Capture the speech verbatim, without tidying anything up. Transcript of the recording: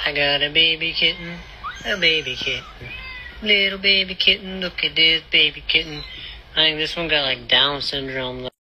I got a baby kitten, a baby kitten. Little baby kitten, look at this baby kitten. I think this one got like Down syndrome.